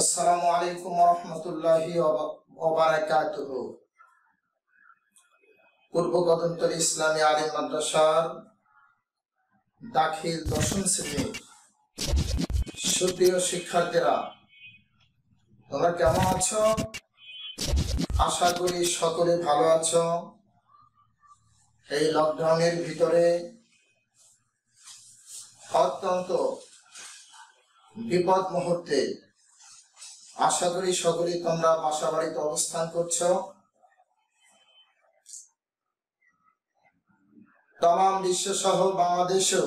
আসসালামু আলাইকুম ওয়া রাহমাতুল্লাহি ওয়া বারাকাতুহু। পূর্ব কদমতলী ইসলামী আলিম মাদ্রাসার দাখিল দশম শ্রেণীর সুপ্রিয় শিক্ষার্থীরা, তোমরা কেমন আছো? আশা করি সকলে ভালো আছো। এই লকডাউনের ভিতরে অত্যন্ত বিপদ মুহূর্তে আশা করি সকলেই তোমরা বাসা বাড়িতে অবস্থান করছো। তাম বিশ্ব সহ বাংলাদেশেও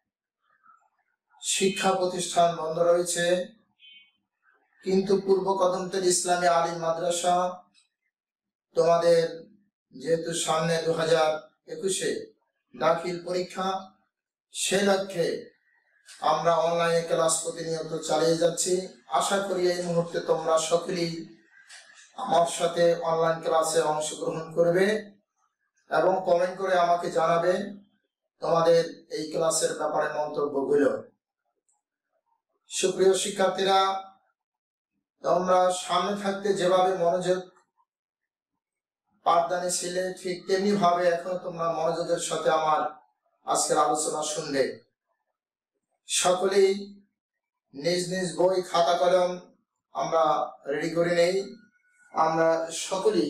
শিক্ষা প্রতিষ্ঠান বন্ধ রয়েছে, কিন্তু পূর্ব কদমতলী ইসলামী আলিম মাদ্রাসা তোমাদের যেহেতু সামনে 2021-এ দাখিল পরীক্ষা, সে লক্ষ্যে আমরা অনলাইনে ক্লাস প্রতিনিয়ত চালিয়ে যাচ্ছি। আশা করি এই মুহূর্তে তোমরা সকলেই আমার সাথে অনলাইন ক্লাসে অংশগ্রহণ করবে এবং কমেন্ট করে আমাকে জানাবে তোমাদের এই ক্লাসের ব্যাপারে মন্তব্যগুলো। সুপ্রিয় শিক্ষার্থীরা, তোমরা সামনে থাকতে যেভাবে মনোযোগ পাঠদানে ছিলে, ঠিক তেমনি ভাবে এখন তোমরা মনোযোগের সাথে আমার আজকের আলোচনা শুনবে। সকলেই নিজ নিজ বই খাতা কলম আমরা রেডি করে নেই। আমরা সকলেই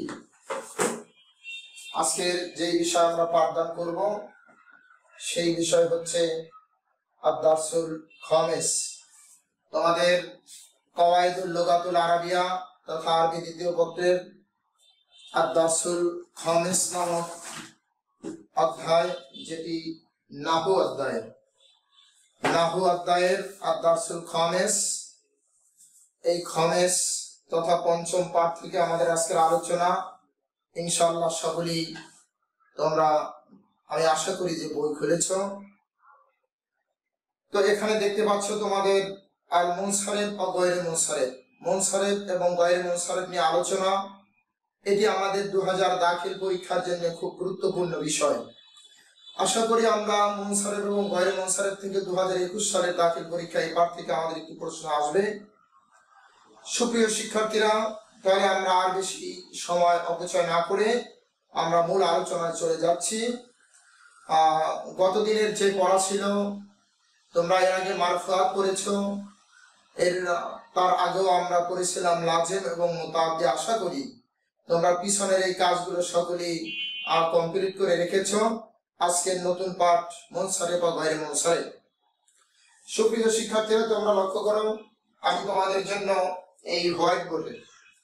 আজকের যে বিষয় আমরা পাঠদান করব সেই বিষয় হচ্ছে আদ-দারসুল খামিস। তোমাদের কওয়াইদুল লুগাতুল আরাবিয়া তথা আরবি দ্বিতীয় পত্রের আদ-দারসুল খামিস নামক অধ্যায়, যেটি নাহু অধ্যায়ের আদ-দারসুল খামিস। এই খামিস তথা পঞ্চম পাঠ থেকে আমাদের আজকের আলোচনা। ইনশাআল্লাহ সকলেই তোমরা, আমি আশা করি যে বই খুলেছ। তো এখানে দেখতে পাচ্ছ তোমাদের আল মুনসারিফ ও গায়রে মুনসারিফ, মুনসারিফ এবং গায়রে মুনসারিফ নিয়ে আলোচনা। এটি আমাদের 2000 দাখিল পরীক্ষার জন্য খুব গুরুত্বপূর্ণ বিষয়। আশা করি আমরা মুনসারিফ এবং গায়রে মুনসারিফ থেকে 2021 সালের দাখিল পরীক্ষা এই পাঠ থেকে আমাদের একটি প্রশ্ন আসবে। সুপ্রিয় শিক্ষার্থীরা, তাহলে আমরা আর বেশি সময় অপচয় না করে আমরা মূল আলোচনায় চলে যাচ্ছি। গত দিনের যে পড়া ছিল, তোমরা এর আগে মারফুআত পড়েছো, তার আগেও আমরা পড়েছিলাম লাজিম এবং মুতাআদ্দি। আশা করি তোমরা পিছনের এই কাজগুলো সকলেই কমপ্লিট করে রেখেছো। আজকের নতুন পাঠ মুনসারিফ বা গায়রে মুনসারিফ। সুপ্রিয় শিক্ষার্থীরা, তোমরা লক্ষ্য করো, আমি তোমাদের জন্য এই হোয়াইট বোর্ডে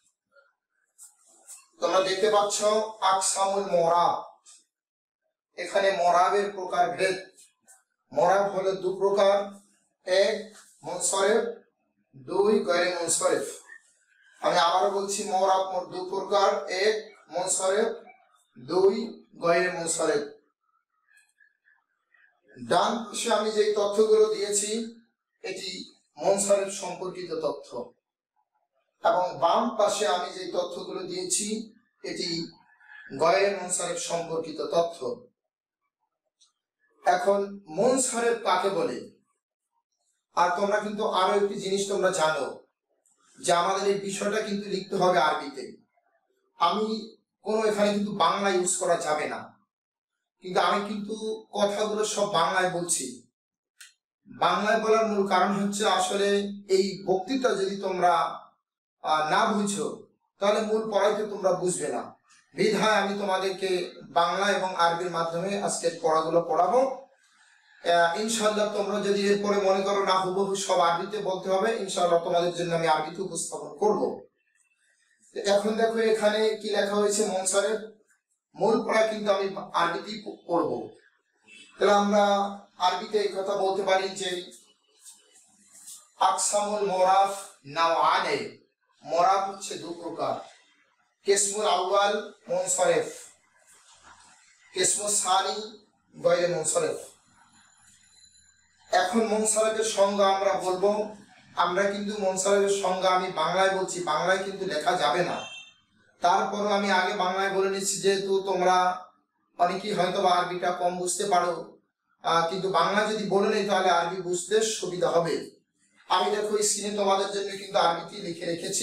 তোমরা দেখতে পাচ্ছ আকসামুল মুরাব। এখানে মুরাবের প্রকার ভেদ। মুরাব হলো দু প্রকার, এক মুনসারিফ, দুই গায়রে মুনসারিফ। আমি আবারও বলছি, মুরাব মোট দু প্রকার, এক মুনসারিফ, দুই গায়রে মুনসারিফ। ডান পাশে আমি যে তথ্যগুলো দিয়েছি এটি মুনসারিফ সম্পর্কিত তথ্য, এবং বাম পাশে আমি যে তথ্যগুলো দিয়েছি এটি গায়রে মুনসারিফ সম্পর্কিত তথ্য। এখন মুনসারিফ কাকে বলে? আর তোমরা কিন্তু আরো একটি জিনিস তোমরা জানো যে আমাদের এই বিষয়টা কিন্তু লিখতে হবে আরবিতে। আমি কোনো এখানে কিন্তু বাংলা ইউজ করা যাবে না, কিন্তু আমি কিন্তু কথাগুলো সব বাংলায় বলছি। বাংলায় বলার মূল কারণ হচ্ছে, আসলে এই বক্তৃতা যদি তোমরা না বুঝো তাহলে মূল পড়াইতে তোমরা বুঝবে না। বিধায় আমি তোমাদেরকে বাংলা এবং আরবির মাধ্যমে আজকের পড়াগুলো পড়াবো। ইনশাআল্লাহ তোমরা যদি এরপরে মনে করো না হুবহু সব আরবিতে বলতে হবে, ইনশাআল্লাহ তোমাদের জন্য আমি আরবিতে উপস্থাপন করব। এখন দেখো এখানে কি লেখা হয়েছে, মুনসারিফ। মূল পড়া কিন্তু আমি আরবিতেই পড়ব। তাহলে আমরা আরবিতে এই কথা বলতে পারি যে আকসামুল মুরাব নাওআনে। মুরাব হচ্ছে দু প্রকার, কিসমুল আউয়াল মুনসারিফ, কিসমুস সানি গায়রে মুনসারিফ। এখন মুনসারিফের সংজ্ঞা আমরা বলবো। আমরা কিন্তু মুনসারিফের সংজ্ঞা আমি বাংলায় বলছি, বাংলায় কিন্তু লেখা যাবে না। তারপরও আমি আগে বাংলায় বলে নিচ্ছি, যেহেতু তোমরা অনেকেই হয়তো বা আরবিটা কম বুঝতে পারো, কিন্তু বাংলা যদি বলে নেই তাহলে আরবি বুঝতে সুবিধা হবে। আমি দেখো স্ক্রিনে তোমাদের জন্য কিন্তু আরবিতে লিখে রেখেছি।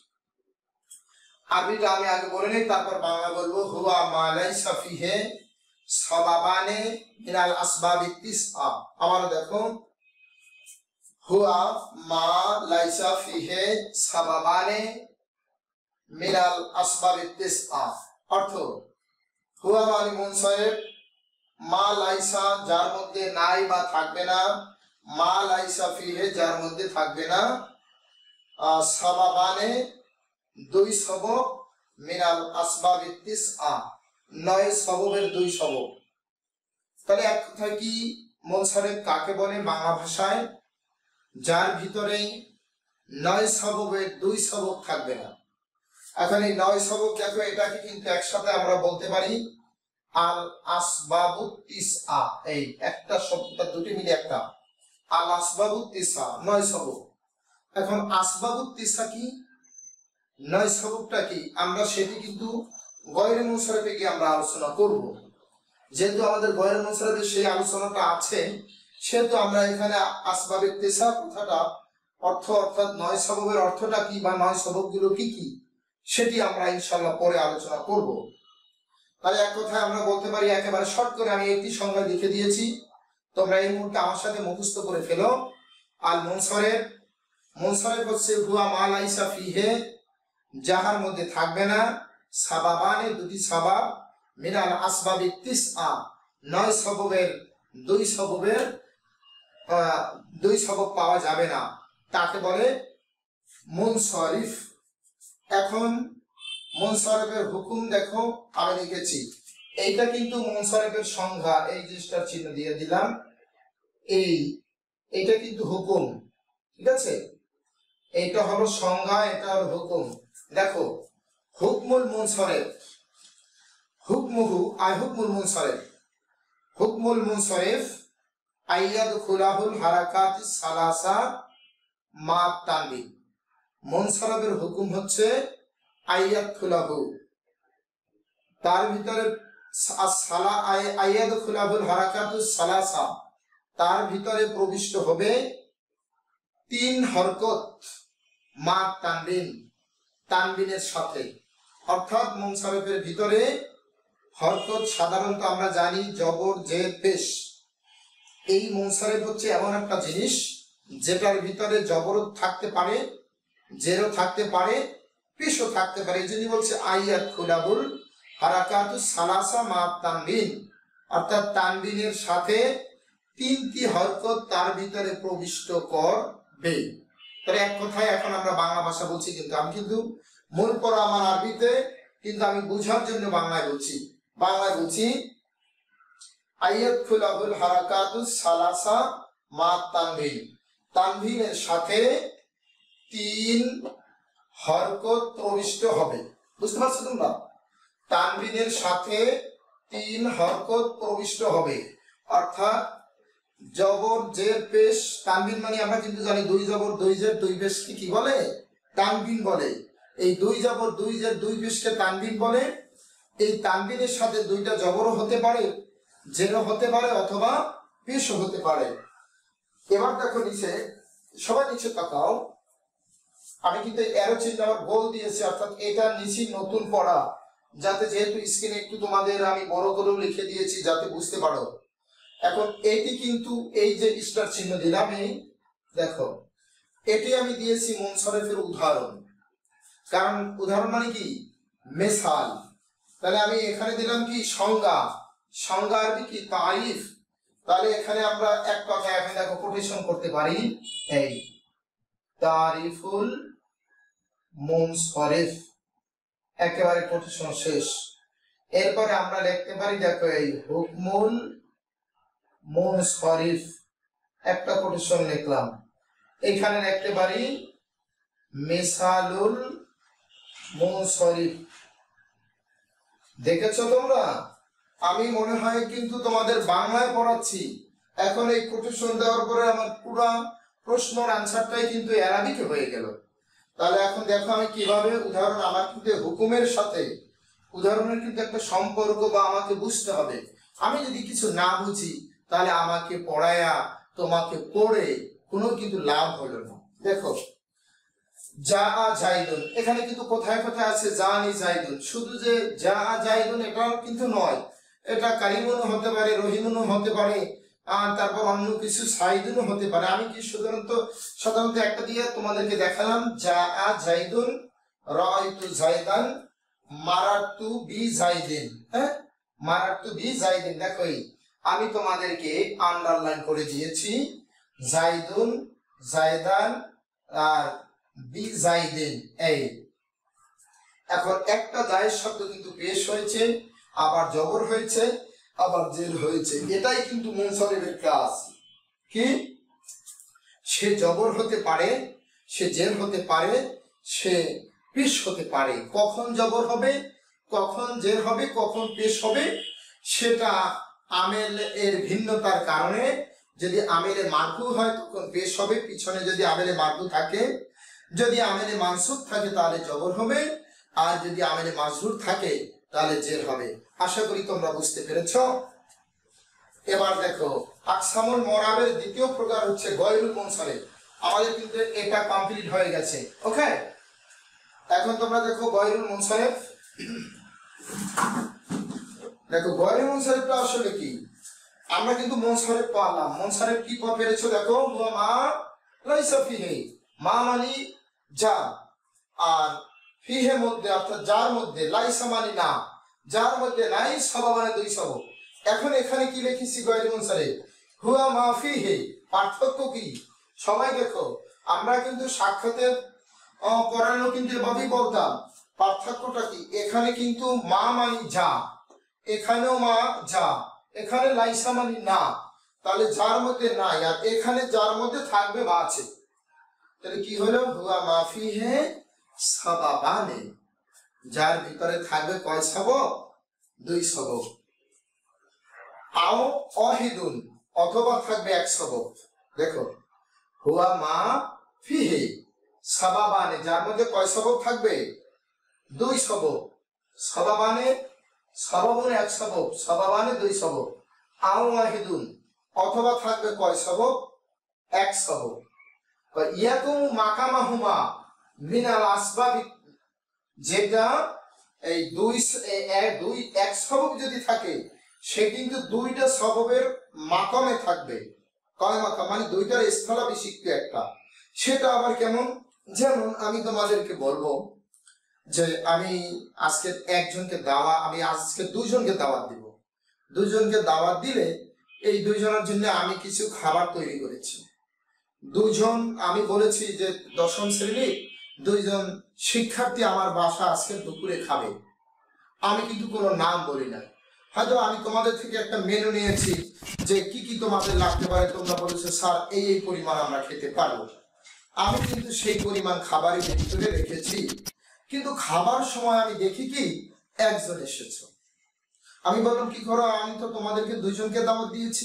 আরবিটা আমি আগে বলে নেই, তারপর বাংলা বলবো। হুয়া মা লাইসা ফিহি সাবাবানে মিনাল আসবাবিত তিসআ। আবার দেখো, হুয়া মা লাইসা ফিহি সাবাবানে মিনাল আসবাবিত তিসআ। অর্থ, হুয়া মানে মুনসারিফ, মা লাইসা যার মধ্যে নাই বা থাকবে না, মা লাইসা ফিহি যার মধ্যে থাকবে না, সাবাবানে দুই সবব, মিনাল আসবাবিত তিসআ 9 সববের 2 সবব। তাহলে এক কথায় কি, মুনসারিফ কাকে বলে বাংলা ভাষায়? যার ভিতরে 9 সববের 2 সবব থাকবে না। এখন এই 9 সবব দেখো, এটাকে কিন্তু একসাথে আমরা বলতে পারি আল আসবাবুত তিসআ। এই একটা শব্দটা দুটি মিলে একটা আল আসবাবুত তিসআ 9 সবব। এখন আসবাবুত তিসআ কি, 9 সববটা কি, আমরা সেটি কিন্তু গয়রে মুনসারিফে গিয়ে আমরা আলোচনা করব। যেহেতু আমাদের গয়রে মুনসারিফে সেই আলোচনাটা আছে, সেহেতু আমরা এখানে আসবাবুত তিসআ কথাটা অর্থাৎ 9 সববের অর্থটা কি বা 9 সববগুলো কি কি, সেটি আমরা ইনশাআল্লাহ পরে আলোচনা করব। তাহলে এক কথায় আমরা বলতে পারি, একেবারে শর্ট করে আমি একটি সংজ্ঞা লিখে দিয়েছি, তোমরা এই মুহূর্তে আমার সাথে মুখস্থ করে ফেলো। আল মুনসারিফ, মুনসারিফ হচ্ছে হুয়া মা লাইসা ফিহি যাহার মধ্যে থাকবে না সাবাবানে দুটি সাবাব, মিনাল আসবাবিত তিসআ 9 সববের 2 সববের 2 সবব পাওয়া যাবে না, তাকে বলে মুনসারিফ। এখন মুনসারিফের হুকুম দেখো আমি লিখেছি, এইটা কিন্তু মুনসারিফের সংজ্ঞা, এই জিনিসটার চিহ্ন দিয়ে দিলাম, এইটা কিন্তু হুকুম, ঠিক আছে? এইটা হলো সংজ্ঞা, এটা হলো হুকুম। দেখো, হুকমুল মুনসারিফ, হুকমুহু আই হুকমুল মুনসারিফ, হুকমুল মুনসারিফ আইয়াদখুলাহুল হারাকাতিস সালাসা মা তানবিন। মুনসারিফের হুকুম হচ্ছে আইয়াদখুলাহু, তার ভিতরে আইয়াদখুলাহুল হারাকাতুস সালাসা, তার ভিতরে প্রবিষ্ট হবে 3 হরকত মা তানবিন, তানবিনের সাথে। অর্থাৎ মুনসারিফের ভিতরে হরকত সাধারণত আমরা জানি জবর জের পেশ। এই মুনসারিফ হচ্ছে এমন একটা জিনিস যেটার ভিতরে জবর থাকতে পারে, জেরও থাকতে পারে, পেশও থাকতে পারে। এই জন্য বলছে আইয়াদখুলাহুল হারাকাতুস সালাসা মা তানবিন, অর্থাৎ তানবিনের সাথে 3টি হরকত তার ভিতরে প্রবিষ্ট করবে। তাহলে এক কথায় এখন আমরা বাংলা ভাষা বলছি, কিন্তু আমি কিন্তু মূল পড়া আমার আরবিতে, কিন্তু আমি বুঝার জন্য বাংলায় বলছি। বাংলায় বলছি আইয়াদখুলাহুল হারাকাতুস সালাসা মা তানবিন, তানবিনের সাথে 3 হরকত প্রবিষ্ট হবে। বুঝতে পারছো তোমরা? তানবিনের সাথে 3 হরকত প্রবিষ্ট হবে, অর্থাৎ জবর জের পেশ। তানবিন মানে আমরা কিন্তু জানি 2 জবর 2 জের 2 পেশকে কি বলে? তানবিন বলে। এই 2 জবর 2 জের 2 পেশকে তানবিন বলে। এই তানবিনের সাথে 2টা জবরও হতে পারে, জেরও হতে পারে, অথবা পেশও হতে পারে। এবার দেখো নিচে, সবাই নিচে তাকাও, আমি কিন্তু এরো চিহ্ন আমার গোল দিয়েছি, অর্থাৎ এটা নিচে নতুন পড়া, যাতে যেহেতু স্ক্রিনে একটু তোমাদের আমি বড় করেও লিখে দিয়েছি যাতে বুঝতে পারো। এখন এটি কিন্তু এই যে স্টার চিহ্ন দিলাম, এই দেখো, এটি আমি দিয়েছি মুনসারিফের উদাহরণ। কারণ উদাহরণ মানে কি? মেসাল। তাহলে আমি এখানে দিলাম কি? সংজ্ঞা। সংজ্ঞা আরবি কি? তারিফ। তাহলে এখানে আমরা এক কথায় এখন দেখো কোটেশন করতে পারি, এই তারিফুল মুনসারিফ, একেবারে কোটেশন শেষ। এরপরে আমরা লিখতে পারি, দেখো, এই হুকমুল মুনসারিফ, একটা কোটেশন লিখলাম। এখানে লিখতে পারি মিসালুল মুনসারিফ। দেখেছো তোমরা? আমি মনে হয় কিন্তু তোমাদের বাংলায় পড়াচ্ছি, এখন এই কোটেশন দেওয়ার পরে আমার পুরো প্রশ্নের আনসারটাই কিন্তু অ্যারাবিকে হয়ে গেল। তাহলে এখন দেখো আমি কিভাবে উদাহরণ, আমার কিন্তু হুকুমের সাথে উদাহরণের কিন্তু একটা সম্পর্ক বা আমাকে বুঝতে হবে। আমি যদি কিছু না বুঝি, তাহলে আমাকে পড়ায়া তোমাকে পড়ে কোনো কিন্তু লাভ হলো না। দেখো যা জাইদুন, এখানে কিন্তু কোথায় কোথায় আছে জানি জাইদুন, শুধু যে যা জাইদুন এটা কিন্তু নয়, এটা কারিমুনও হতে পারে, রহিমুনও হতে পারে, আর তারপর অন্য কিছু সাইদুনও হতে পারে। আমি কি সাধারণত একটা দিয়ে তোমাদেরকে দেখালাম, যা জাইদুন, রাআইতু জাইদান, মারারতু বি জাইদিন। হ্যাঁ, মারারতু বি জাইদিন, দেখো আমি তোমাদেরকে আন্ডারলাইন করে দিয়েছি, জাইদুন, জাইদান আর বি জাইদিন। এই এখন একটা জায়েজ শব্দ কিন্তু পেশ হয়েছে, আবার জবর হয়েছে, আবার জের হয়েছে, এটাই কিন্তু মুনসারিফের কাজ। কি সে জবর হতে পারে, সে জের হতে পারে, সে পেশ হতে পারে। কখন জবর হবে, কখন জের হবে, কখন পেশ হবে, সেটা আমেল এর ভিন্নতার কারণে, যদি আমেলে মারফু হয় তখন পেশ হবে, পিছনে যদি আমেলে মারফু থাকে, যদি আমেলে মানসুব থাকে তাহলে জবর হবে, আর যদি আমেলে মাজরুর থাকে তাহলে জের হবে। আশা করি তোমরা বুঝতে পেরেছ। এবার দেখো আকসামুল মুরাবের দ্বিতীয় প্রকার হচ্ছে গয়রুল মুনসারিফ। আমাদের কিন্তু এটা কমপ্লিট হয়ে গেছে। ওকে, এখন তোমরা দেখো গয়রুল মুনসারিফ। দেখো গয়রুল মুনসারিফটা আসলে কি, আমরা কিন্তু মুনসারিফ পালাম। মুনসারিফ কি পেরেছো, দেখো মা লাইসা ফিহি, মা মানে যা, আর ফিহে মধ্যে অর্থাৎ যার মধ্যে, লাইসা মানে না, যার মধ্যে নাই, সবা মানে দুই সব। এখন এখানে কি লিখেছি গয়রুল মুনসারিফ, হুয়া মা ফিহি, পার্থক্য কি? সবাই দেখো, আমরা কিন্তু সাক্ষাতের পড়ানো কিন্তু এভাবেই বলতাম, পার্থক্যটা কি? এখানে কিন্তু মা মানে যা, এখানেও মা যা, এখানে লাইসা মানে না, তাহলে যার মধ্যে নাই, আর এখানে যার মধ্যে থাকবে বা আছে, তাহলে কি হলো, হুয়া মাফি হে সাবাবানে, যার ভিতরে থাকবে কয় সবক? দুই সবক। আও অহিদুন, অথবা থাকবে এক সবক। দেখো হুয়া মা ফিহে সাবাবানে, যার মধ্যে কয় সবক থাকবে? দুই সবক। সাবাবানে, সাবাবনে এক সবক, সাবাবানে দুই সবক। আও ওয়াহিদুন, অথবা থাকবে কয় সবক? এক সবক। ইয়াকুম মাকামাহুমা মিনাল আসবাব, যেটা এই দুই এক সবক যদি থাকে, সে কিন্তু দুইটা সববের মাকামে থাকবে। কয় মাকাম মানে দুইটার স্থলাভিষিক্ত একটা। সেটা আবার কেমন? যেমন আমি তোমাদেরকে বলবো যে আমি আজকে দুইজনকে দাওয়াত দিব। দুইজনকে দাওয়াত দিলে এই দুইজনের জন্য আমি কিছু খাবার তৈরি করেছি। দুইজন, আমি বলেছি যে দশম শ্রেণীর দুইজন শিক্ষার্থী আমার বাসা আজকে দুপুরে খাবে। আমি কিন্তু কোনো নাম বলি না, হয়তো আমি তোমাদের থেকে একটা মেনু নিয়েছি যে কি কি তোমাদের লাগতে পারে, তোমরা বলেছো স্যার এই পরিমাণ আমরা খেতে পারবো। আমি কিন্তু সেই পরিমাণ খাবারই ভিতরে রেখেছি, কিন্তু খাবার সময় আমি দেখি কি একজন এসেছো। আমি বললাম কি করো, আমি তো তোমাদেরকে দুইজনকে দাওয়াত দিয়েছি।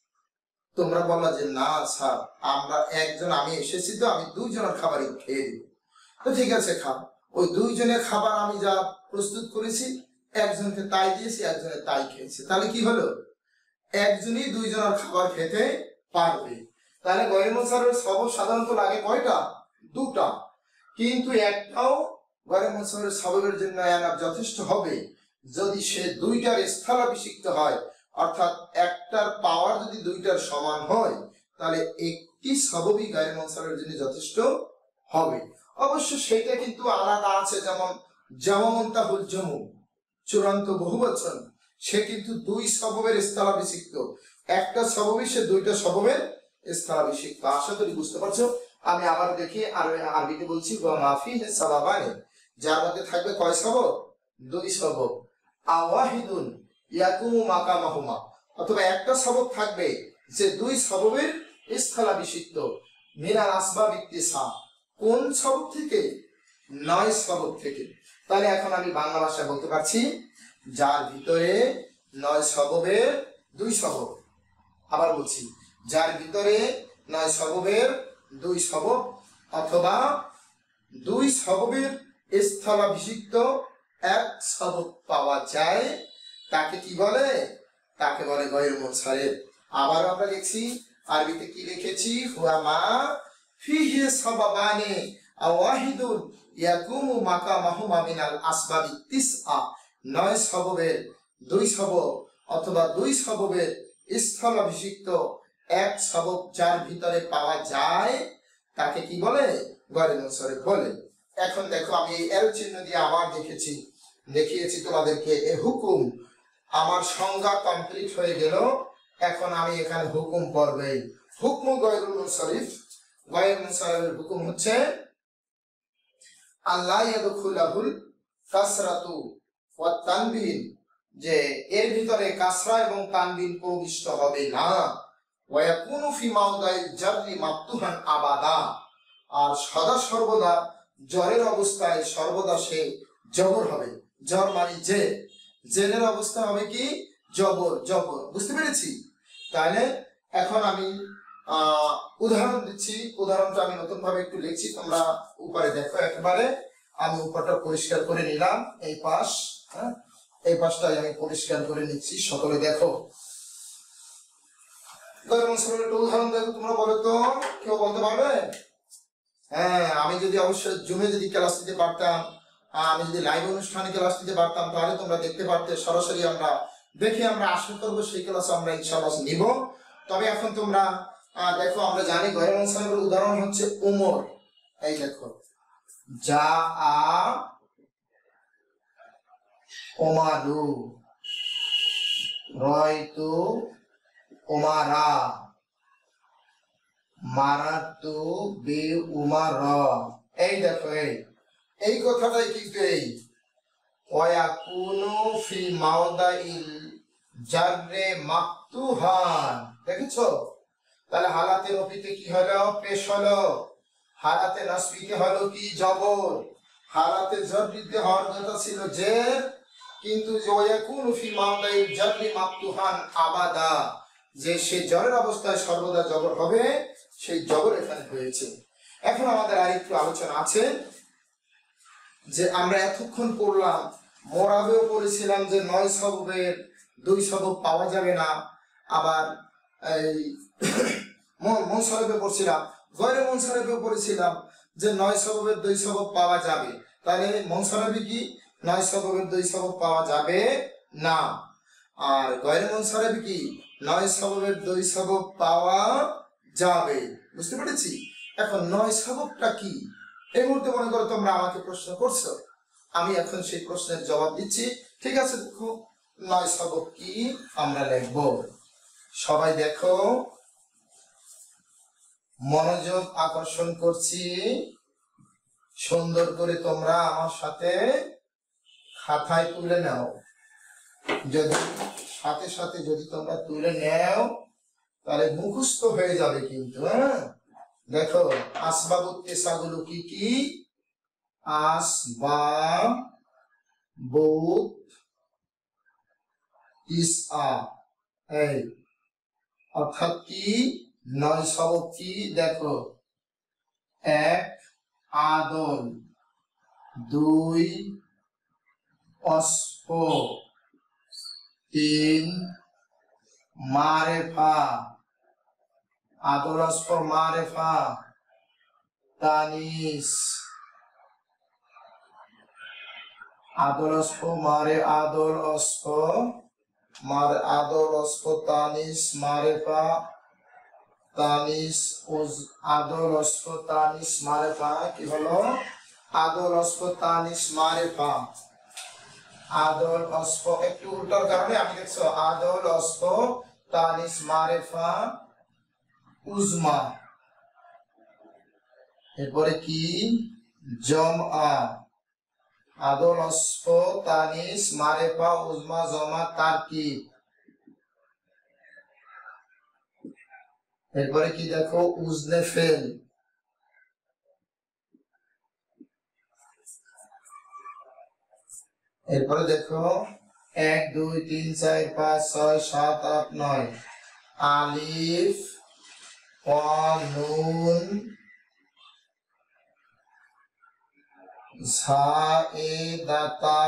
তোমরা বললা যে না স্যার, আমরা একজন, আমি এসেছি তো আমি দুইজনের খাবারই খেয়ে দিব। তো ঠিক আছে খাও। ওই দুইজনের খাবার আমি যা প্রস্তুত করেছি, একজনকে তাই দিয়েছি, একজনের তাই খেয়েছি। তাহলে কি হলো, একজনই দুইজনের খাবার খেতে পারবে। তাহলে গয়রুল মুনসারিফের সবক সাধারণত লাগে কয়টা? দুটা, কিন্তু একটাও গয়রুল মুনসারিফের সবকের জন্য এনাফ যথেষ্ট হবে যদি সে দুইটার স্থলাভিষিক্ত হয়, অর্থাৎ একটার পাওয়ার যদি দুইটার সমান হয়, তাহলে একটি সববই গয়রুল মুনসারিফের জন্য যথেষ্ট হবে। অবশ্য সেটা কিন্তু আলাদা আছে, যেমন জামামুনতাহুল জমু, চূড়ান্ত বহুবচন, সে কিন্তু দুই সববের স্থলাভিষিক্ত। একটা সববই সে দুইটা সববের স্থলাভিষিক্ত। আশা করি বুঝতে পারছো। আমি আবার দেখি আর আরবিতে বলছি, মাফি সাবাবানে, যার মধ্যে থাকবে কয় সবক? দুই সবক। আওয়াহিদুন ইয়াকুমু মাকামাহুমা, অথবা একটা সবক থাকবে যে দুই সববের স্থলাভিষিক্ত। মিনাল আসবাব ইত্তিসা, কোন সবক থেকে? 9 সবক থেকে। তাহলে এখন আমি বাংলা ভাষায় বলতে পারছি, যার ভিতরে 9 সববের 2 সবক। আবার বলছি, যার ভিতরে 9 সববের 2 সবক, অথবা 2 সববের স্থলাভিষিক্ত এক সবক পাওয়া যায়, তাকে কি বলে? তাকে বলে গয়রুল মুনসারিফ। আবার আমরা লিখছি, আরবিতে কি লিখেছি, হুয়া মা ফিহি সাবাবানি আও ওয়াহিদুন ইয়াকুমু মাকামাহুমা মিনাল আসবাবি তিসআ, 9 সববের 2 সবব অথবা 2 সববের স্থলাভিষিক্ত এক সবব যার ভিতরে পাওয়া যায় তাকে কি বলে, গয়রে মুনসারিফ বলে। এখন দেখো আমি এই এল চিহ্ন দিয়ে আবার দেখিয়েছি তোমাদেরকে এ হুকুম। আমার সংজ্ঞা কমপ্লিট হয়ে গেল, এখন আমি এখানে হুকুম পড়বে। হুকম গয়রুল মুনসারিফ, গয়র মুনসারিফের হুকুম হচ্ছে আল্লাহ ইয়াদখুলাহুল কাসরাতু ওয়াত তানবিন, যে এর ভিতরে কাসরা এবং তানবিন প্রবিষ্ট হবে না। ওয়া ইয়াকুনু ফি মাওদাইল জাররি মাফতুহান আবাদা, আর সদা সর্বদা জ্বরের অবস্থায় সর্বদা সে জবর হবে। জ্বর মানে যে, জেনের অবস্থা হবে কি জবর, জবর। বুঝতে পেরেছি? তাহলে এখন আমি উদাহরণ দিচ্ছি। উদাহরণটা আমি নতুন ভাবে একটু লিখছি, তোমরা উপরে দেখো। একেবারে আমি উপরটা পরিষ্কার করে নিলাম, এই পাশ, হ্যাঁ এই পাশটাই আমি পরিষ্কার করে নিচ্ছি, সকলে দেখো। একটা উদাহরণ দেখো, তোমরা বলো তো, কেউ বলতে পারবে? হ্যাঁ, আমি যদি অবশ্যই জুমে যদি ক্লাস দিতে পারতাম, আমি যদি লাইভ অনুষ্ঠানে ক্লাস দিতে পারতাম, তাহলে তোমরা দেখতে পারতে সরাসরি। আমরা দেখে আমরা আশা করবো সেই ক্লাস আমরা ইনশাআল্লাহ নিব। তবে এখন তোমরা দেখো, আমরা জানি গয়রে মুনসারিফের উদাহরণ হচ্ছে উমর। এই দেখো, যা আ ওমারু, রয়তু ওমারা, মারাতু বি উমার। এই দেখো, এই কথাটাই কিন্তু এই ওয়াকুনু ফি মাওদাইল জাররে মাফতুহান, দেখেছো? তাহলে হালাতে রফিতে কি হলো, পেশ হলো। হালাতে নাসবিতে হলো কি জবর। হালাতে জররিতে হওয়ার কথা ছিল জের, কিন্তু ওয়াকুনু ফি মাওদাইল জাররি মাফতুহান আবাদা, যে সে জবরের অবস্থায় সর্বদা জবর হবে, সেই জবর এখানে হয়েছে। এখন আমাদের আরেকটু আলোচনা আছে, যে আমরা এতক্ষণ পড়লাম, মোরাবেও পড়েছিলাম যে 9 সববের 2 সবব পাওয়া যাবে না। আবার এই মুনসারিফে পড়ছিলাম, গয়রে মুনসারিফে পড়েছিলাম যে 9 সববের 2 সবব পাওয়া যাবে। তাহলে মুনসারিফে কি 9 সববের 2 সবব পাওয়া যাবে না, আর গয়রে মুনসারিফে কি 9 সববের 2 সবব পাওয়া যাবে। বুঝতে পেরেছি? এখন 9 সববটা কি? এই মুহূর্তে মনে করো তোমরা আমাকে প্রশ্ন করছো, আমি এখন সেই প্রশ্নের জবাব দিচ্ছি। ঠিক আছে, দেখো 9 সবব কি আমরা লিখব। সবাই দেখো, মনোযোগ আকর্ষণ করছি, সুন্দর করে তোমরা আমার সাথে খাতায় তুলে নাও। যদি সাথে সাথে যদি তোমরা তুলে নাও তাহলে মুখস্থ হয়ে যাবে কিন্তু। হ্যাঁ, দেখো আসবাবুত তিসআগুলো কি কি? আসবাবুত তিসআ, এই অর্থাৎ কি 9 সবব কি? দেখো, 1 আদল, 2 অস্ফ, 3 মারেফা, আদল অস্ফ মারেফা, তানিস, আদল অস্ফ মারে, আদল অস্ফ মারে, আদল অস্ফ তানিস মারেফা, তানিস উজ, আদল অস্ফ তানিস মারেফা। কি হলো? আদল অস্ফ তানিস মারেফা, আদল অস্ফ, একটু উল্টার কারণে আমি দেখছো আদল অস্ফ তানিস মারেফা উজমা। এরপরে কি? জমআ, আদল অস্ফ তানিস মারেফা উজমা জমা তারকিব। এরপরে কি দেখো? উজনে ফেল। এরপরে দেখো 1 2 3 4 5 6 7 8 9, আলিফ, নুন, জায়েদাতা,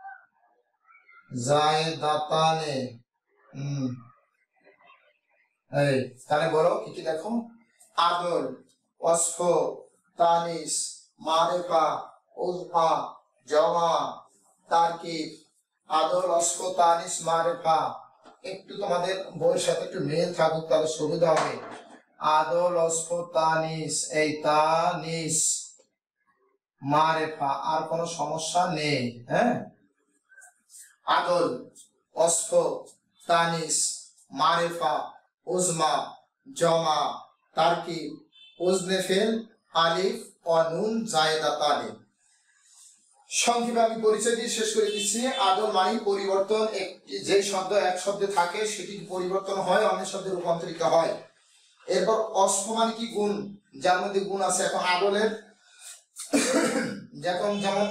জায়েদাতানে, এই তাহলে বলো কি কি দেখো, আদল, ওয়াসফ, তানিস, মারিফা, উজমা, জমা, তারকিব। আদল, ওয়াসফ, তানিস, মারিফা। একটু তোমাদের বইয়ের সাথে একটু মিল থাকুক তাহলে সুবিধা হবে। আদল, ওয়াসফ, তানিস, এই তানিস, মারিফা, আর কোনো সমস্যা নেই। হ্যাঁ, আদল, ওয়াসফ, তানিস, মারিফা, উজমা, জমা, তারকিব, ওজনে ফেল, আলিফ ও নুন জায়েদা তালিম। সংক্ষেপে আমি পরিচয় দিয়ে শেষ করে দিচ্ছি। আদল মানে পরিবর্তন, একটি যে শব্দ এক শব্দে থাকে সেটি পরিবর্তন হয়, অন্য শব্দে রূপান্তরিত হয়। এরপর অস্ফ মানে কি গুণ, যার মধ্যে গুণ আছে। এখন আদলের যেমন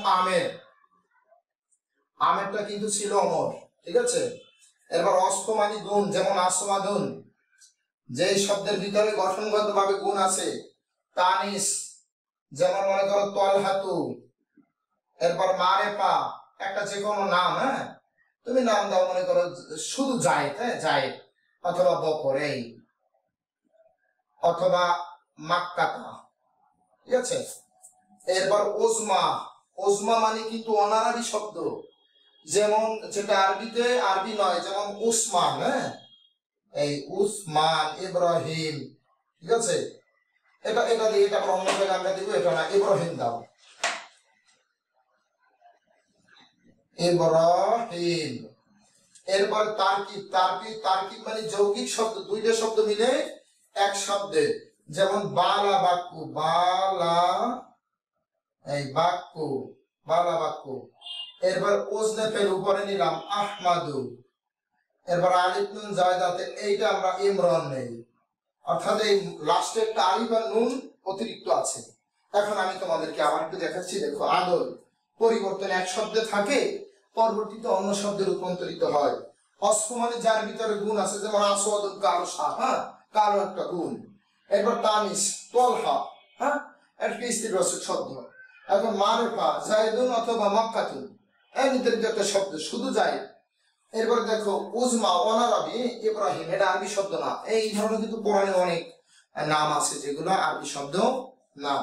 আমেরটা কিন্তু ছিল অমর, ঠিক আছে। এরপর অস্ফ মানে গুণ, যেমন আসমাদুন, যে শব্দের ভিতরে গঠনগত ভাবে গুণ আছে। তানিস, যেমন মনে করো তলহাতু। এরপর মারেফা, একটা যে কোনো নাম, হ্যাঁ তুমি নাম দাও, মনে করো শুধু জায়েদ, হ্যাঁ জায়েদ, অথবা বকর, এই অথবা মাক্কাতা, ঠিক আছে। এরপর ওজমা, ওজমা মানে কিন্তু অনারারি শব্দ, যেমন যেটা আরবিতে আরবি নয়, যেমন উসমান, হ্যাঁ এই উসমান, ইব্রাহিম, ঠিক আছে। এটা দিয়ে এটা অন্য জায়গায় আমরা দিব, এটা না, ইব্রাহিম দাও, ইব্রাহিম। এরপর তারকিব, তারকিব মানে যৌগিক শব্দ, দুইটা শব্দ মিলে এক শব্দে, যেমন বালা বাক্যু, বালা এই বাক্যু, বালা বাক্যু। এরপর ওজনে ফেল উপরে নিলাম আহমাদু। এরপর আলিফ নুন জায়দাতে, এইটা আমরা ইমরান নেই, অর্থাৎ এই লাস্টে একটা আলিফ আর নুন অতিরিক্ত আছে। এখন আমি তোমাদেরকে আবার একটু দেখাচ্ছি, দেখো আদল পরিবর্তন এক শব্দে থাকে, পরবর্তীতে অন্য শব্দে রূপান্তরিত হয়। অস্ফ মানে যার ভিতরে গুণ আছে, যেমন আসওয়াদুল, কালো সাপ, হ্যাঁ কালো একটা গুণ। এরপর তানিস, তলহা, হ্যাঁ একটা স্ত্রীবাচক শব্দ। এখন মারেফা, জায়দুন অথবা মাক্কাতুন, এই নির্ধারিত একটা শব্দ, শুধু জায়েদ। এরপর দেখো উজমা, অনারবি, ইব্রাহিম, এটা আরবি শব্দ না। এই ধরনের কিন্তু কোরআনে অনেক নাম আছে যেগুলো আরবি শব্দ না।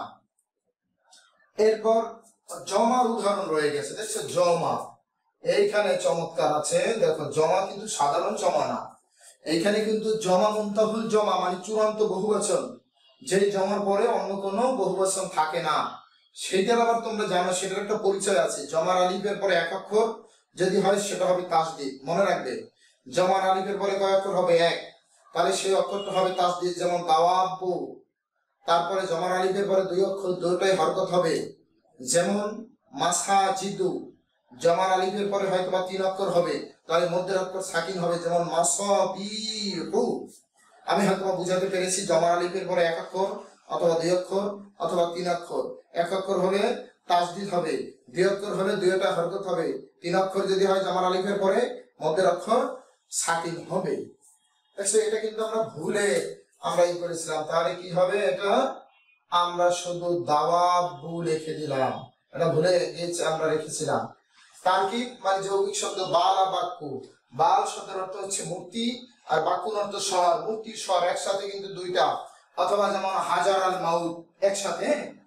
এরপর জমার উদাহরণ রয়ে গেছে, দেখছো জমা, এইখানে চমৎকার আছে, দেখো জমা কিন্তু সাধারণ জমা না, এইখানে কিন্তু জমা মুনতাহুল জমা মানে চূড়ান্ত বহুবচন, যেই জমার পরে অন্য কোনো বহুবচন থাকে না। সেইটার আবার তোমরা জানো, সেটার একটা পরিচয় আছে। জমার আলিফের পরে এক অক্ষর যদি হয় সেটা হবে তাসদীদ, মনে রাখবে। জমার আলিফের পরে কয় অক্ষর হবে? এক, তাহলে সেই অক্ষরটা হবে তাসদীদ, যেমন দাওয়াবু। তারপরে জমার আলিফের পরে দুই অক্ষর, দুটোই হরকত হবে, যেমন মাসাজিদু। জমার আলিফের পরে হয়তো বা তিন অক্ষর হবে, তাহলে মধ্যের অক্ষর সাকিন হবে, যেমন মাসাবিহু। আমি হয়তো বুঝাতে পেরেছি। জমার আলিফের পরে এক অক্ষর অথবা দুই অক্ষর অথবা তিন অক্ষর, এক অক্ষর হলে তাসদীদ হবে, দুই অক্ষর হলে দুইটা হরকত হবে, তিন অক্ষর যদি হয় জমার আলিফের পরে মধ্যের অক্ষর সাকিন হবে। এটা কিন্তু আমরা ভুলে আমরা ই করেছিলাম, তাহলে কি হবে? এটা আমরা শুধু দাওয়াবু লিখে দিলাম, এটা ভুলে গিয়েছে, আমরা রেখেছিলাম। তারকিব মানে যৌগিক শব্দ, বাল আর বাক্যু। বাল শব্দের অর্থ হচ্ছে মূর্তি, আর বাক্যুর অর্থ স্বর। মূর্তি স্বর একসাথে কিন্তু দুইটা, অথবা যেমন হাজার আল মাউত একসাথে।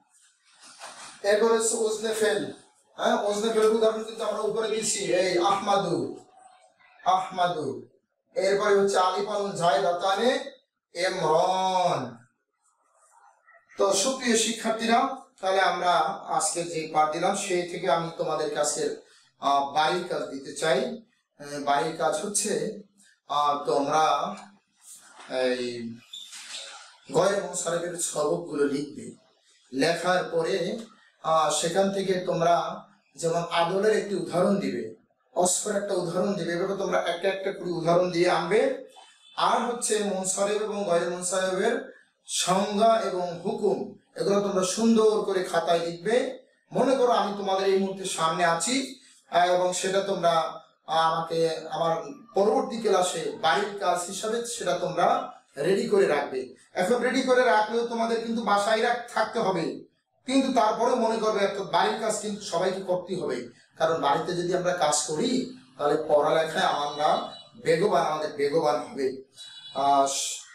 এরপরে হচ্ছে ওজনে ফেল, হ্যাঁ ওজনে ফেল উদাহরণ কিন্তু আমরা উপরে দিয়েছি, এই আহমাদু, আহমাদু। এরপরে হচ্ছে আলিফ আল জায়দাতানে ইমরান। তো সুপ্রিয় শিক্ষার্থীরা, তাহলে আমরা আজকে যে পাঠ দিলাম সেই থেকে আমি তোমাদের কাছে বাড়ির কাজ দিতে চাই। বাড়ির কাজ হচ্ছে তোমরা এই গয়ের মুনসারিফের সবকগুলো লিখবে। লেখার পরে সেখান থেকে তোমরা যেমন আদলের একটি উদাহরণ দিবে, অস্ফের একটা উদাহরণ দিবে, এভাবে তোমরা একটা একটা করে উদাহরণ দিয়ে আনবে। আর হচ্ছে মুনসারিফ এবং গয়ের মুনসারিফের সংজ্ঞা এবং হুকুম, এগুলো তোমরা সুন্দর করে খাতায় লিখবে। মনে করো আমি তোমাদের এই মুহূর্তে সামনে আছি, এবং সেটা তোমরা আমাকে আমার পরবর্তী ক্লাসে বাড়ির কাজ হিসাবে সেটা তোমরা রেডি করে রাখবে। এখন রেডি করে রাখলেও তোমাদের কিন্তু বাসায় থাকতে হবে, কিন্তু তারপরে মনে করবে একটা বাড়ির কাজ কিন্তু সবাইকে করতেই হবে। কারণ বাড়িতে যদি আমরা কাজ করি তাহলে পড়ালেখায় আমরা বেগবান, আমাদের বেগবান হবে।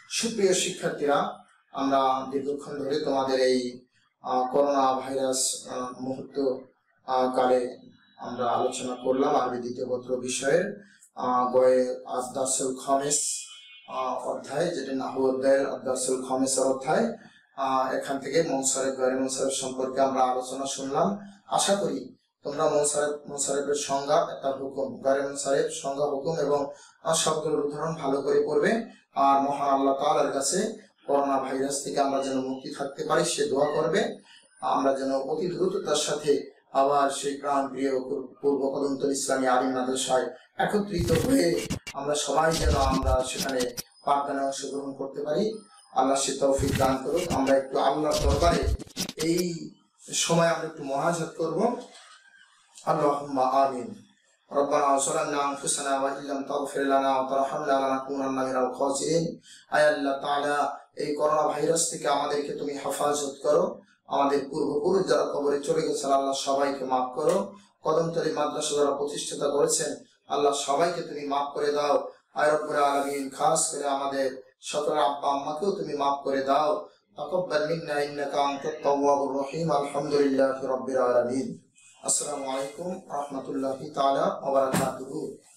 সুপ্রিয় শিক্ষার্থীরা, আমরা দীর্ঘক্ষণ ধরে তোমাদের এই করোনা ভাইরাস মুহূর্ত কালে আমরা আলোচনা করলাম আরবি দ্বিতীয় পত্র বিষয়ের গয়ে আদ-দারসুল খামিস অধ্যায়, যেটি নাহু অধ্যায়ের আদ-দারসুল খামিসের অধ্যায়। এখান থেকে মুনসারিফ গয়রে মুনসারিফ সম্পর্কে আমরা আলোচনা শুনলাম। আশা করি তোমরা মুনসারিফের সংজ্ঞা, তার হুকুম, গয়রে মুনসারিফ সংজ্ঞা, হুকুম এবং শব্দের উদাহরণ ভালো করে পড়বে। আর মহান আল্লাহ তাআলার কাছে করোনা ভাইরাস থেকে আমরা যেন মুক্তি থাকতে পারি সে দোয়া করবে। আমরা যেন অতি দ্রুততার সাথে আবার সেই প্রাণ প্রিয় পূর্ব কদমতলী ইসলামী আলিম মাদ্রাসায় একত্রিত হয়ে আমরা সবাই যেন আমরা সেখানে পাঠদানে অংশগ্রহণ করতে পারি। আল্লাহ সে তৌফিক দান করুক। আমরা একটু আল্লাহর দরবারে এই সময় আমরা একটু মুনাজাত করব। আল্লাহুম্মা আমিন। ربنا ظلمنا انفسنا وان لم تغفر لنا وترحمنا لنكونن من الخاسرين। আয় আল্লাহ তাআলা, এই করোনা ভাইরাস থেকে আমাদেরকে তুমি হেফাজত করো। আমাদের পূর্বপুরুষ যারা কবরে চলে গেছেন আল্লাহ সবাইকে মাফ করো। কদমতলী মাদ্রাসা যারা প্রতিষ্ঠাতা করেছেন আল্লাহ সবাইকে তুমি মাফ করে দাও। আয় রব্বুল আলামিন, খাস করে আমাদের সকল আব্বা আম্মাকেও তুমি মাফ করে দাও। তাকাব্বাল মিন্না ইন্নাকা আনতাত তাওয়াবুর রহিম। আলহামদুলিল্লাহি রাব্বিল আলামিন। আসসালামু আলাইকুম ওয়া রাহমাতুল্লাহি তাআলা ওয়া বারাকাতুহু।